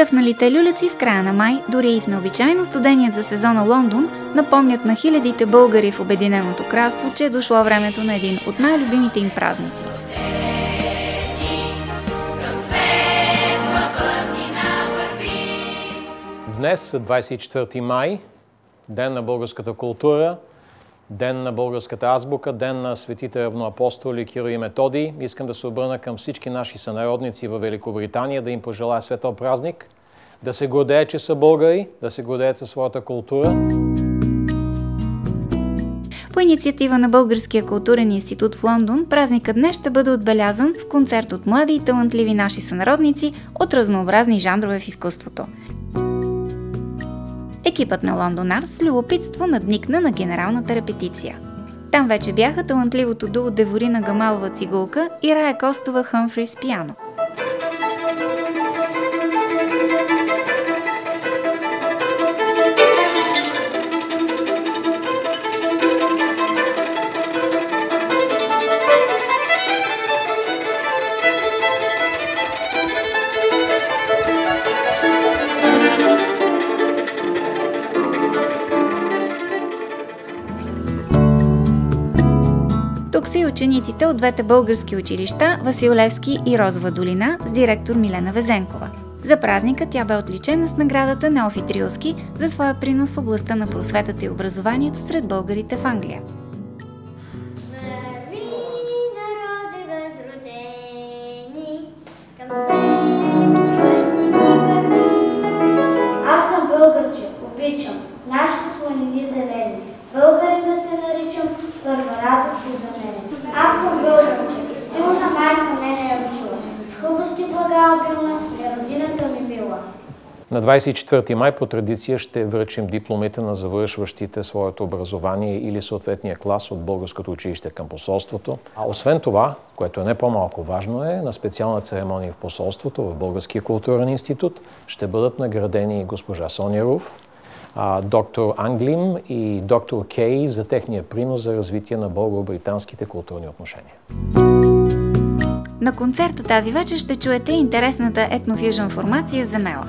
Цъфналите люляци в края на май, дори и в необичайно студеният за сезона Лондон, напомнят на хилядите българи в Обединеното кралство, че е дошло времето на един от най-любимите им празници. Днес, 24 май, ден на българската култура, ден на българската азбука, ден на светите равноапостоли Кирил и Методий. Искам да се обърна към всички наши сънародници във Великобритания, да им пожелая светъл празник, да се гордеят, че са българи, да се гордеят със своята култура. По инициатива на Българския културен институт в Лондон, празникът днес ще бъде отбелязан с концерт от млади и талантливи наши сънародници от разнообразни жанрове в изкуството. Екипът на Лондон Арт с любопитство надникна на генералната репетиция. Там вече бяха талантливото дуо Деворина Гамалова цигулка и Рая Костова Хъмфрис пиано. Тук са и учениците от двете български училища Васил Левски и Розова долина с директор Милена Везенкова. За празника тя бе отличена с наградата Неофит Рилски за своя принос в областта на просветата и образованието сред българите в Англия. Аз съм българче, обичам нашите планини зелени. Българин да се наричам, първа радост и за мене. Аз съм българче и силна майка мене е родила. С хубости блага обилна е родината ми мила. На 24 май по традиция ще връчим дипломите на завършващите своето образование или съответния клас от Българското училище към посолството. А освен това, което е не по-малко важно е, на специална церемония в посолството в Българския културен институт ще бъдат наградени госпожа Соня Руф, доктор Англим и доктор Кей за техния принос за развитие на българо-британските културни отношения. На концерта тази вечер ще чуете интересната етнофюжън формация Замела.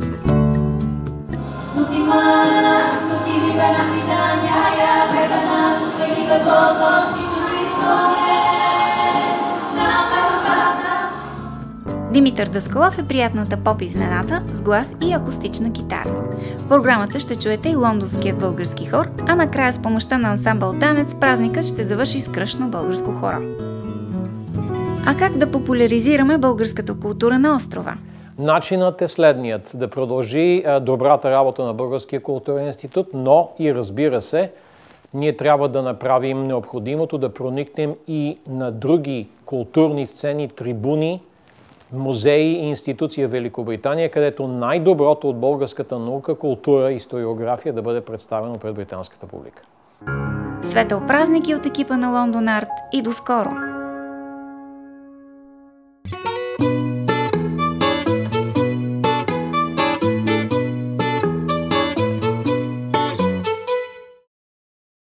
Димитър Даскалов е приятната поп-изненада с глас и акустична китара. В програмата ще чуете и лондонският български хор, а накрая с помощта на ансамбъл Танец празникът ще завърши с кръшно българско хоро. А как да популяризираме българската култура на острова? Начинът е следният: да продължи добрата работа на Българския културен институт, но и разбира се, ние трябва да направим необходимото да проникнем и на други културни сцени, трибуни, музеи и институции в Великобритания, където най-доброто от българската наука, култура и историография да бъде представено пред британската публика. Светъл празник и от екипа на Лондон Арт и до скоро!